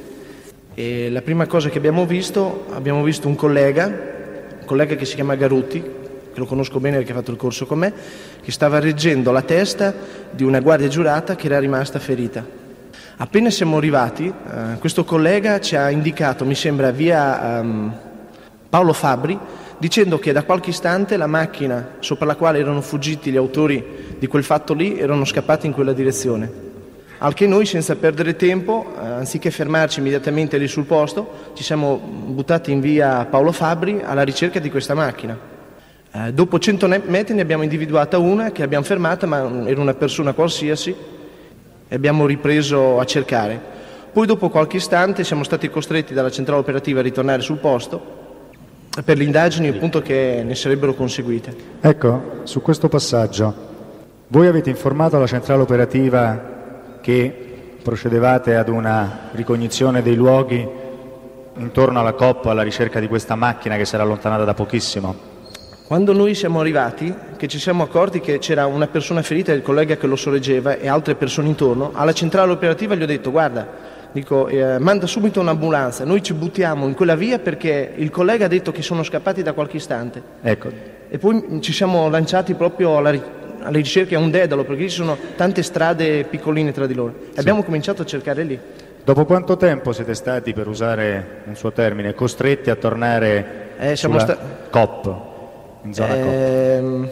e la prima cosa che abbiamo visto, abbiamo visto un collega, un collega che si chiama Garutti, che lo conosco bene perché ha fatto il corso con me, che stava reggendo la testa di una guardia giurata che era rimasta ferita. Appena siamo arrivati, uh, questo collega ci ha indicato, mi sembra, via um, Paolo Fabbri, dicendo che da qualche istante la macchina sopra la quale erano fuggiti gli autori di quel fatto lì erano scappati in quella direzione. Al che noi, senza perdere tempo, eh, anziché fermarci immediatamente lì sul posto, ci siamo buttati in via Paolo Fabbri alla ricerca di questa macchina. Eh, dopo cento metri ne abbiamo individuata una che abbiamo fermata, ma era una persona qualsiasi, e abbiamo ripreso a cercare. Poi dopo qualche istante siamo stati costretti dalla centrale operativa a ritornare sul posto per le indagini appunto che ne sarebbero conseguite. Ecco, su questo passaggio, voi avete informato la centrale operativa che procedevate ad una ricognizione dei luoghi intorno alla Coop alla ricerca di questa macchina che si era allontanata da pochissimo? Quando noi siamo arrivati, che ci siamo accorti che c'era una persona ferita, il collega che lo sorreggeva e altre persone intorno, alla centrale operativa gli ho detto: guarda, dico, eh, manda subito un'ambulanza, noi ci buttiamo in quella via perché il collega ha detto che sono scappati da qualche istante. Ecco. E poi ci siamo lanciati proprio alla, alle ricerche a un dedalo, perché ci sono tante strade piccoline tra di loro. E sì. Abbiamo cominciato a cercare lì. Dopo quanto tempo siete stati, per usare un suo termine, costretti a tornare eh, siamo sulla sta... COP, in zona eh, COP?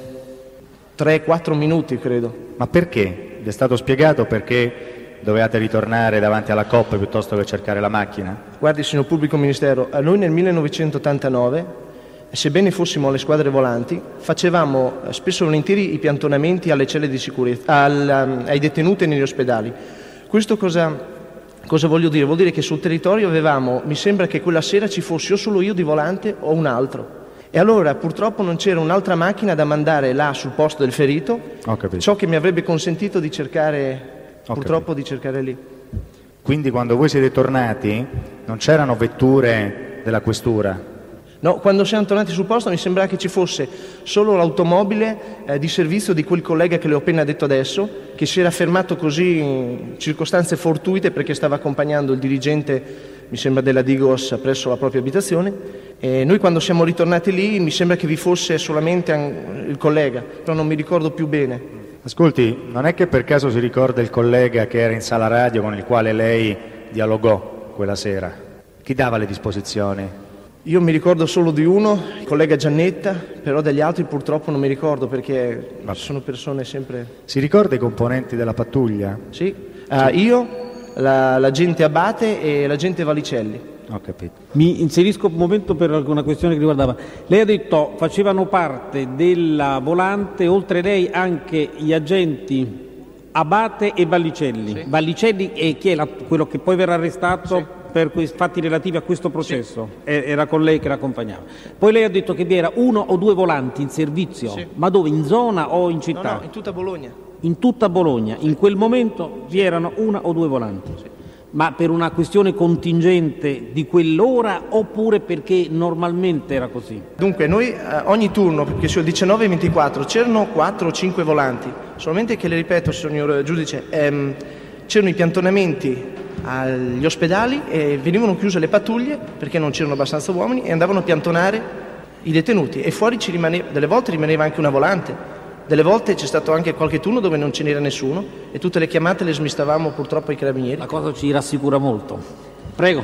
tre quattro minuti, credo. Ma perché? Vi è stato spiegato perché dovevate ritornare davanti alla COP piuttosto che cercare la macchina? Guardi, signor Pubblico Ministero, noi nel millenovecentottantanove, sebbene fossimo alle squadre volanti, facevamo spesso e volentieri i piantonamenti alle celle di sicurezza, al, ai detenuti negli ospedali. Questo cosa... Cosa voglio dire? Vuol dire che sul territorio avevamo, mi sembra che quella sera ci fossi o solo io di volante o un altro. E allora purtroppo non c'era un'altra macchina da mandare là sul posto del ferito, ciò che mi avrebbe consentito di cercare, Ho purtroppo capito. di cercare lì. Quindi quando voi siete tornati non c'erano vetture della questura? No, quando siamo tornati sul posto mi sembrava che ci fosse solo l'automobile eh, di servizio di quel collega che le ho appena detto adesso, che si era fermato così in circostanze fortuite perché stava accompagnando il dirigente, mi sembra, della Digos presso la propria abitazione. E noi quando siamo ritornati lì mi sembra che vi fosse solamente il collega, però non mi ricordo più bene. Ascolti, non è che per caso si ricorda il collega che era in sala radio con il quale lei dialogò quella sera? Chi dava le disposizioni? Io mi ricordo solo di uno, il collega Giannetta, però degli altri purtroppo non mi ricordo perché Vabbè. sono persone sempre... Si ricorda i componenti della pattuglia? Sì, uh, io, la, l'agente Abate e l'agente Valicelli. Ho capito. Mi inserisco un momento per una questione che riguardava. Lei ha detto facevano parte della volante, oltre lei, anche gli agenti Abate e Vallicelli. Sì. Vallicelli è chi è la, quello che poi verrà arrestato? Sì. Per quei fatti relativi a questo processo, sì. Era con lei che l'accompagnava. Poi lei ha detto che vi era uno o due volanti in servizio, sì. Ma dove? In zona o in città? No, no, in tutta Bologna. In tutta Bologna, in quel momento vi erano una o due volanti, sì. Ma per una questione contingente di quell'ora oppure perché normalmente era così? Dunque noi eh, ogni turno, perché sul diciannove e ventiquattro c'erano quattro o cinque volanti, solamente che le ripeto, signor giudice, ehm, c'erano i piantonamenti agli ospedali e venivano chiuse le pattuglie perché non c'erano abbastanza uomini e andavano a piantonare i detenuti e fuori ci rimaneva, delle volte rimaneva anche una volante, delle volte c'è stato anche qualche turno dove non ce n'era nessuno e tutte le chiamate le smistavamo purtroppo ai carabinieri. La cosa ci rassicura molto. Prego.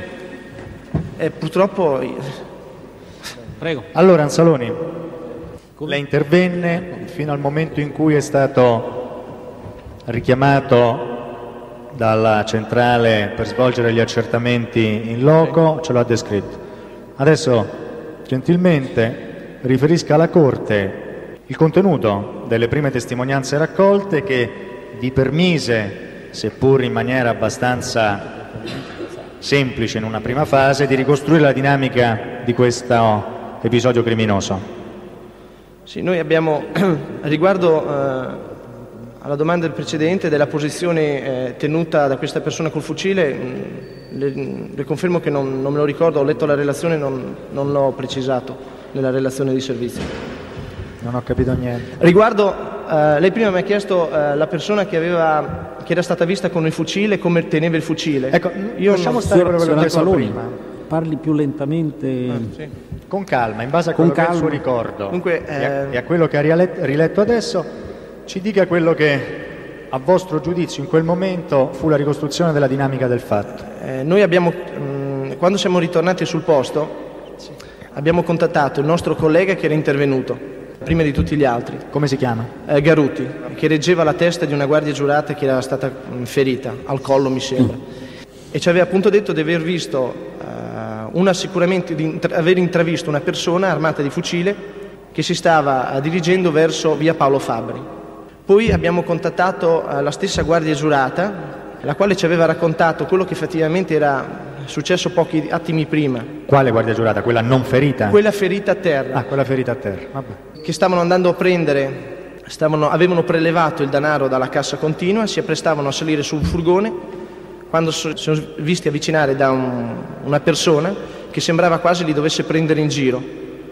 E purtroppo... Prego. Allora Anzaloni, Come? lei intervenne fino al momento in cui è stato richiamato dalla centrale per svolgere gli accertamenti in loco, ce l'ha descritto. Adesso gentilmente riferisca alla Corte il contenuto delle prime testimonianze raccolte che vi permise, seppur in maniera abbastanza semplice in una prima fase, di ricostruire la dinamica di questo episodio criminoso. Sì, noi abbiamo riguardo eh, alla domanda del precedente della posizione eh, tenuta da questa persona col fucile, mh, le, le confermo che non, non me lo ricordo, ho letto la relazione e non, non l'ho precisato nella relazione di servizio. Non ho capito niente. Riguardo, eh, lei prima mi ha chiesto eh, la persona che, aveva, che era stata vista con il fucile, come teneva il fucile. Ecco, io lasciamo stare quello che ho chiesto prima. Parli più lentamente. Ah, sì. Con calma, in base a quello che è il suo ricordo. Dunque, e, a, eh... e a quello che ha riletto adesso. Ci dica quello che, a vostro giudizio, in quel momento fu la ricostruzione della dinamica del fatto. Eh, noi abbiamo, mh, quando siamo ritornati sul posto, sì. abbiamo contattato il nostro collega che era intervenuto, prima di tutti gli altri. Come si chiama? Eh, Garuti, che reggeva la testa di una guardia giurata che era stata mh, ferita, al collo mi sembra. E ci aveva appunto detto di aver visto, uh, una sicuramente, di intra- aver intravisto una persona armata di fucile che si stava uh, dirigendo verso via Paolo Fabbri. Poi abbiamo contattato la stessa guardia giurata, la quale ci aveva raccontato quello che effettivamente era successo pochi attimi prima. Quale guardia giurata? Quella non ferita? Quella ferita a terra. Ah, quella ferita a terra. Vabbè. Che stavano andando a prendere, stavano, avevano prelevato il denaro dalla cassa continua, si apprestavano a salire sul furgone, quando si sono visti avvicinare da un, una persona che sembrava quasi li dovesse prendere in giro.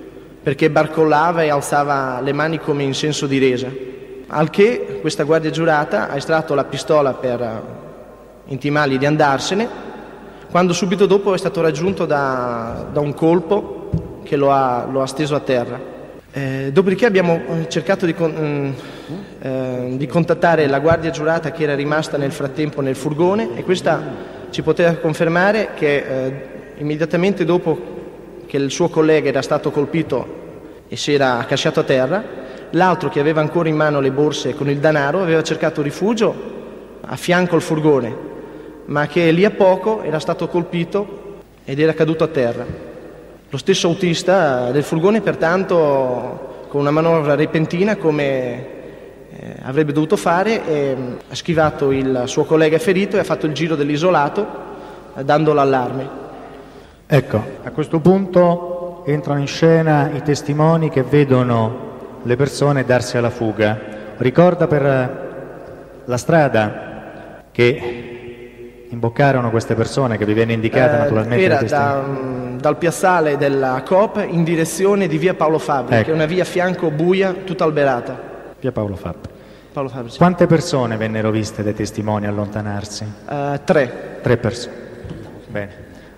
perché barcollava e alzava le mani come in senso di resa. Al che questa guardia giurata ha estratto la pistola per intimargli di andarsene, quando subito dopo è stato raggiunto da, da un colpo che lo ha, lo ha steso a terra. Eh, dopodiché abbiamo cercato di, con, eh, di contattare la guardia giurata che era rimasta nel frattempo nel furgone, e questa ci poteva confermare che eh, immediatamente dopo che il suo collega era stato colpito e si era accasciato a terra, l'altro, che aveva ancora in mano le borse con il denaro, aveva cercato rifugio a fianco al furgone, ma che lì a poco era stato colpito ed era caduto a terra. Lo stesso autista del furgone, pertanto, con una manovra repentina, come eh, avrebbe dovuto fare, eh, ha schivato il suo collega ferito e ha fatto il giro dell'isolato, eh, dando l'allarme. Ecco, a questo punto entrano in scena i testimoni che vedono le persone darsi alla fuga. Ricorda per la strada che imboccarono queste persone, che vi viene indicata eh, naturalmente? Era da, dal piazzale della Coop in direzione di via Paolo Fabbri, ecco, che è una via a fianco buia, tutta alberata. Via Paolo Fabbri. Paolo Fabbri, sì. Quante persone vennero viste dai testimoni allontanarsi? Uh, tre. Tre persone. Bene.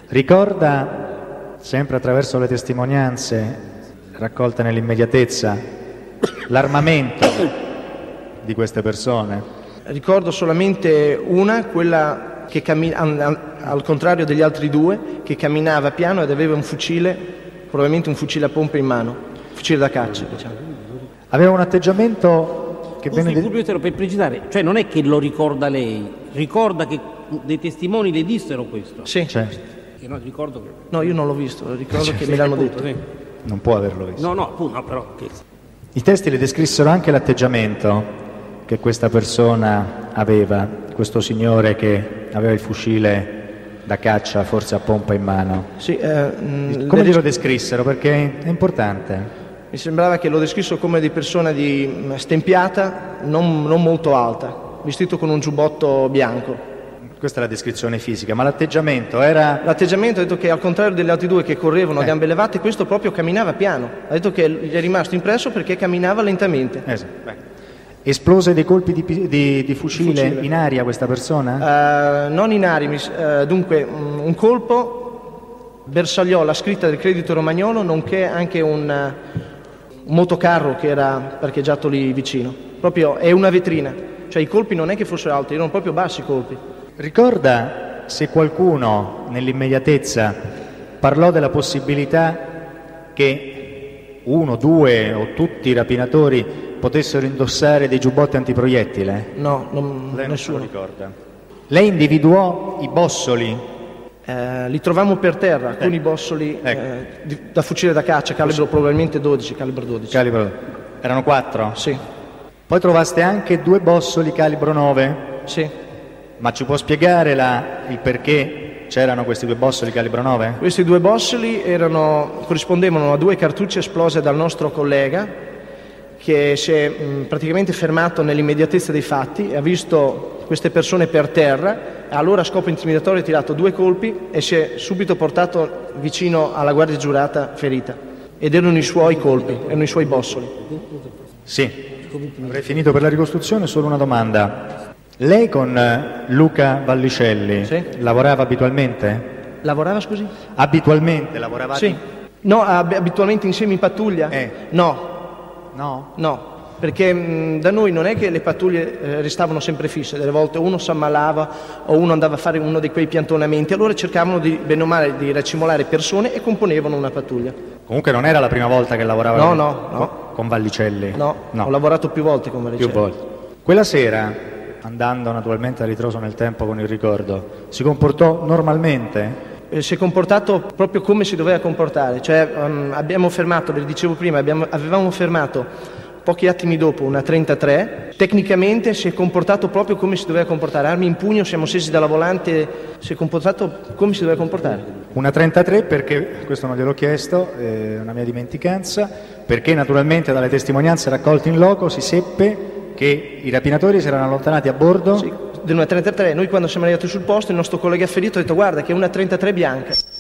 Ricorda, sempre attraverso le testimonianze raccolte nell'immediatezza, l'armamento di queste persone? Ricordo solamente una, quella che cammina, al contrario degli altri due, che camminava piano ed aveva un fucile, probabilmente un fucile a pompa in mano, un fucile da caccia, diciamo. Aveva un atteggiamento che Scusi, venne... Fulvio, per precisare, cioè non è che lo ricorda lei, ricorda che dei testimoni le dissero questo? Sì. Certo. Che no, ricordo che... no, io non l'ho visto, ricordo che me l'hanno detto. Sì. Non può averlo visto. No, no, appunto, no, però... Che... I testi le descrissero anche l'atteggiamento che questa persona aveva, questo signore che aveva il fucile da caccia, forse a pompa in mano. Sì, eh, come glielo descrissero? Perché è importante. Mi sembrava che lo descrissero come di persona di stempiata, non, non molto alta, vestito con un giubbotto bianco. Questa è la descrizione fisica, ma l'atteggiamento era... L'atteggiamento ha detto che, al contrario degli altri due che correvano a eh. gambe levate, questo proprio camminava piano. Ha detto che gli è rimasto impresso perché camminava lentamente. Esatto. Esplose dei colpi di, di, di fucile, fucile in aria questa persona? Uh, non in aria, uh, dunque un colpo bersagliò la scritta del Credito Romagnolo, nonché anche un, uh, un motocarro che era parcheggiato lì vicino. Proprio è una vetrina, cioè i colpi non è che fossero alti, erano proprio bassi i colpi. Ricorda se qualcuno nell'immediatezza parlò della possibilità che uno, due o tutti i rapinatori potessero indossare dei giubbotti antiproiettile? No, non, Lei nessuno. non se lo ricorda. Lei individuò i bossoli? Eh, li trovammo per terra, eh. con i bossoli ecco. eh, di, da fucile da caccia, calibro probabilmente dodici, calibro dodici. Calibro. Erano quattro? Sì. Poi trovaste anche due bossoli calibro nove? Sì. Ma ci può spiegare la, il perché c'erano questi due bossoli calibro nove? Questi due bossoli erano, corrispondevano a due cartucce esplose dal nostro collega, che si è mh, praticamente fermato nell'immediatezza dei fatti e ha visto queste persone per terra, allora a scopo intimidatorio ha tirato due colpi e si è subito portato vicino alla guardia giurata ferita. Ed erano i suoi colpi, erano i suoi bossoli. Sì, avrei finito per la ricostruzione, solo una domanda. Lei con Luca Vallicelli sì. lavorava abitualmente? Lavorava, scusi? Abitualmente lavoravate? Sì. No, ab- abitualmente insieme in pattuglia? Eh. No. No? No, perché mh, da noi non è che le pattuglie eh, restavano sempre fisse, delle volte uno si ammalava o uno andava a fare uno di quei piantonamenti, allora cercavano di, bene o male, di racimolare persone e componevano una pattuglia. Comunque non era la prima volta che lavorava no, con, no, no. con Vallicelli? No, no, ho lavorato più volte con Vallicelli. Più volte. Quella sera, andando naturalmente a ritroso nel tempo con il ricordo, si comportò normalmente? Eh, si è comportato proprio come si doveva comportare, cioè um, abbiamo fermato, ve lo dicevo prima, abbiamo, avevamo fermato pochi attimi dopo una trentatré, tecnicamente si è comportato proprio come si doveva comportare, armi in pugno, siamo scesi dalla volante, si è comportato come si doveva comportare. Una trentatré perché, questo non gliel'ho chiesto, è una mia dimenticanza, perché naturalmente dalle testimonianze raccolte in loco si seppe che i rapinatori si erano allontanati a bordo? Sì, di una trentatré. Noi quando siamo arrivati sul posto il nostro collega ferito ha detto guarda che è una trentatré bianca.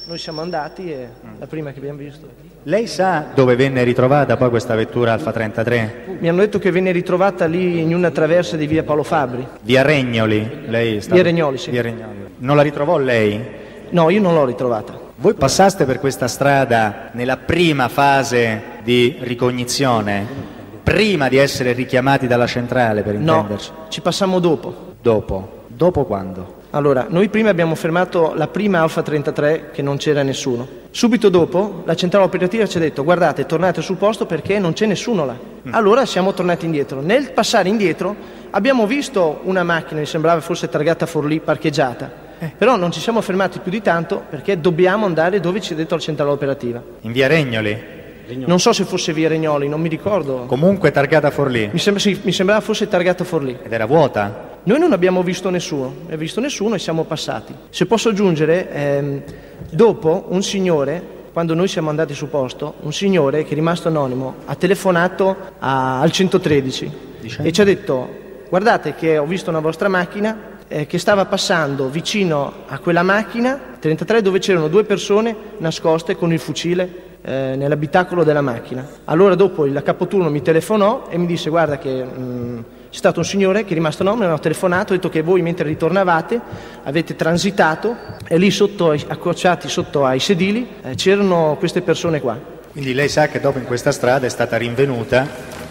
Noi siamo andati e la prima che abbiamo visto. Lei sa dove venne ritrovata poi questa vettura Alfa trentatré? Mi hanno detto che venne ritrovata lì in una traversa di via Paolo Fabbri. Via Regnoli? Lei stava... Via Regnoli, sì. Via Regnoli. Non la ritrovò lei? No, io non l'ho ritrovata. Voi passaste per questa strada nella prima fase di ricognizione, prima di essere richiamati dalla centrale, per intenderci? No, ci passammo dopo. Dopo? Dopo quando? Allora, noi prima abbiamo fermato la prima Alfa trentatré che non c'era nessuno. Subito dopo la centrale operativa ci ha detto guardate, tornate sul posto perché non c'è nessuno là. Allora siamo tornati indietro. Nel passare indietro abbiamo visto una macchina, mi sembrava fosse targata Forlì, parcheggiata. Eh. Però non ci siamo fermati più di tanto perché dobbiamo andare dove ci ha detto la centrale operativa. In via Regnoli? Regnoli. Non so se fosse via Regnoli, non mi ricordo. Comunque targata Forlì? Mi, sembra, sì, mi sembrava fosse targata Forlì. Ed era vuota? Noi non abbiamo visto nessuno, non abbiamo visto nessuno e siamo passati. Se posso aggiungere, ehm, dopo un signore, quando noi siamo andati sul posto, un signore che è rimasto anonimo ha telefonato a, al centotredici Dicendo. E ci ha detto guardate che ho visto una vostra macchina eh, che stava passando vicino a quella macchina trentatré dove c'erano due persone nascoste con il fucile eh, nell'abitacolo della macchina. Allora dopo il capoturno mi telefonò e mi disse guarda che... Mh, c'è stato un signore che è rimasto anonimo, mi hanno telefonato, ha detto che voi mentre ritornavate avete transitato e lì sotto, accocciati sotto ai sedili, eh, c'erano queste persone qua. Quindi lei sa che dopo in questa strada è stata rinvenuta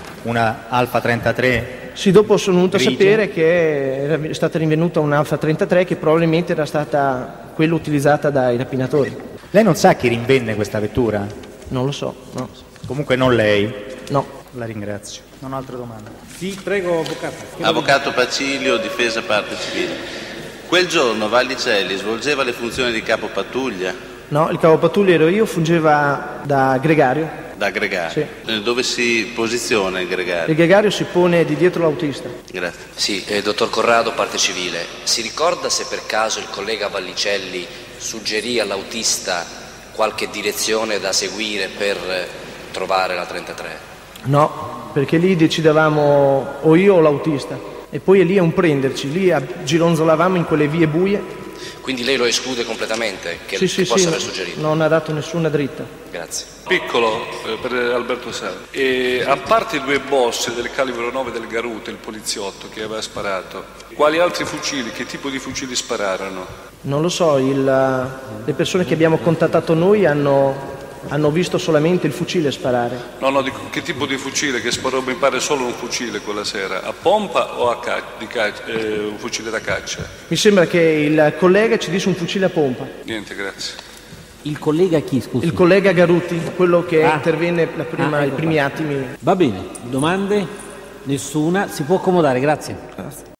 una Alfa trentatré? Sì, dopo sono venuto grigia. a sapere che era stata rinvenuta una Alfa trentatré che probabilmente era stata quella utilizzata dai rapinatori. Lei non sa chi rinvenne questa vettura? Non lo so, no. Comunque non lei? No. La ringrazio. Non ho altre domande. Sì, prego, avvocato. Avvocato Pacilio, difesa parte civile. Quel giorno Vallicelli svolgeva le funzioni di capo pattuglia? No, il capo pattuglia ero io, fungeva da gregario. Da gregario? Sì. Dove si posiziona il gregario? Il gregario si pone di dietro l'autista. Grazie. Sì, eh, dottor Corrado, parte civile. Si ricorda se per caso il collega Vallicelli suggerì all'autista qualche direzione da seguire per trovare la trentatré? No, perché lì decidevamo o io o l'autista e poi è lì a un prenderci, lì gironzolavamo in quelle vie buie. Quindi lei lo esclude completamente che, sì, che sì, possa sì, aver suggerito? Non ha dato nessuna dritta. Grazie. Piccolo eh, per Alberto Sala. E a parte i due boss del calibro nove del Garute, il poliziotto che aveva sparato, quali altri fucili, che tipo di fucili spararono? Non lo so, il, le persone che abbiamo contattato noi hanno... hanno visto solamente il fucile sparare. No, no, dico, che tipo di fucile? Che sparò, mi pare, solo un fucile quella sera. A pompa o a ca- di caccia, eh, un fucile da caccia? Mi sembra che il collega ci disse un fucile a pompa. Niente, grazie. Il collega chi, scusi? Il collega Garuti, quello che ah. intervenne la prima, ah, ecco i primi qua. attimi. Va bene, domande? Nessuna, si può accomodare, grazie. Grazie.